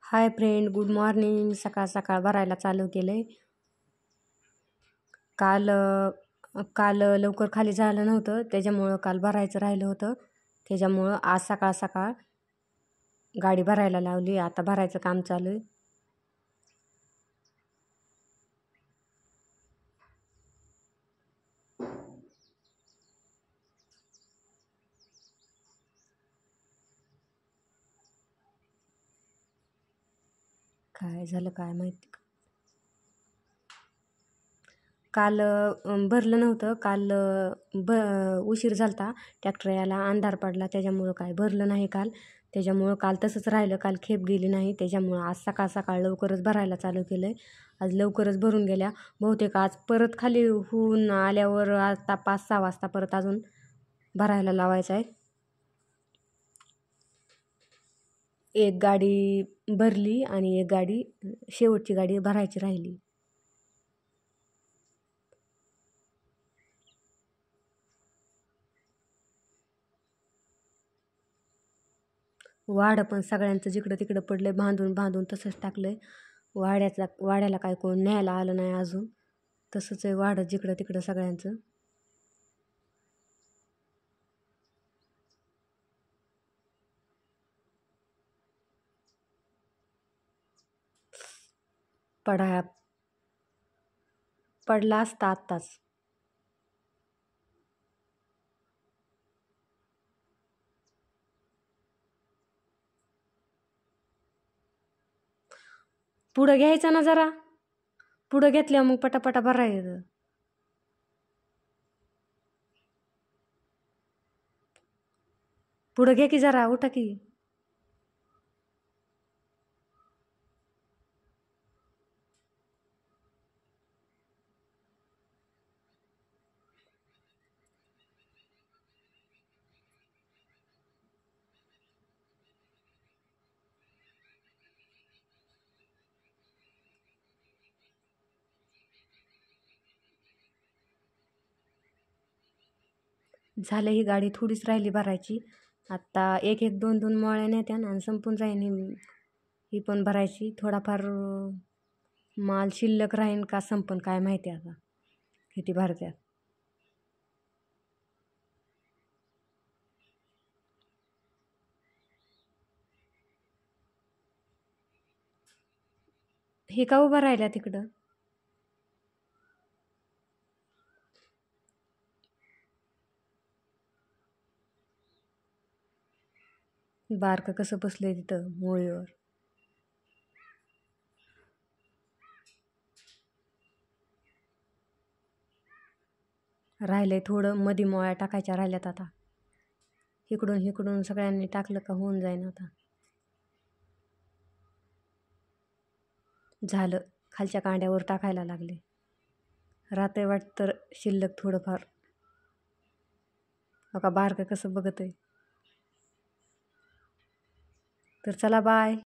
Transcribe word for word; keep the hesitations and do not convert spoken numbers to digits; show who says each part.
Speaker 1: Hi friend, good morning. सकाळ सकाळ भरायला चालू केलं आहे. काल अ, काल लवकर खाली झालं नव्हतं, त्याच्यामुळं काल भरायचं राहिलं होतं. त्याच्यामुळं आज सकाळ सकाळ गाडी भरायला लावली. आता भरायचं काम चालू आहे. काय झालं काय माहिती. काल अ, भरलं नव्हतं. काल अ, ब उशीर झालता. ट्रॅक्टर यायला अंधार पडला, त्याच्यामुळं काय भरलं नाही काल. त्याच्यामुळं काल तसंच राहिलं. काल खेप गेली नाही, त्याच्यामुळं आज सकाळ सकाळ लवकरच भरायला चालू केलं आहे. आज लवकरच भरून गेल्या. बहुतेक आज परत खाली होऊन आल्यावर आता पाच सहा वाजता परत अजून भरायला लावायचं आहे. एक गाडी भरली आणि एक गाडी शेवटची गाडी भरायची राहिली. वाडं पण सगळ्यांचं जिकडं तिकडं पडलंय, बांधून बांधून तसंच टाकलंय. वाड्याचा वाड्याला काय कोण न्यायला आलं नाही अजून. तसंच आहे वाडं जिकडं तिकडं सगळ्यांचं. पडा पडला असता आत्ताच. पुढं घ्यायचं ना जरा. पुढं घेतल्यावर मग पटापटा भरायचं. पुढं घ्या की जरा, उठा की. झालं, ही गाडी थोडीच राहिली भरायची. आत्ता एक एक दोन दोन मोळ्या नेत्या आणि संपून जाईन ही ही पण भरायची. थोडाफार अं, माल शिल्लक राहीन का संपन काय माहिती आता किती भरत्यात. हे का उभं राहिल्या तिकडं. बारकं कसं बसलंय तिथं मोळीवर. राहिलंय थोडं, मधी मोळ्या टाकायच्या राहिल्यात आता. इकडून इकडून सगळ्यांनी टाकलं का होऊन जाईन आता. झालं, खालच्या कांड्यावर टाकायला लागले. राहतंय वाटतं शिल्लक थोडंफार. बघा बारकं कसं बघत आहे. तर चला बाय.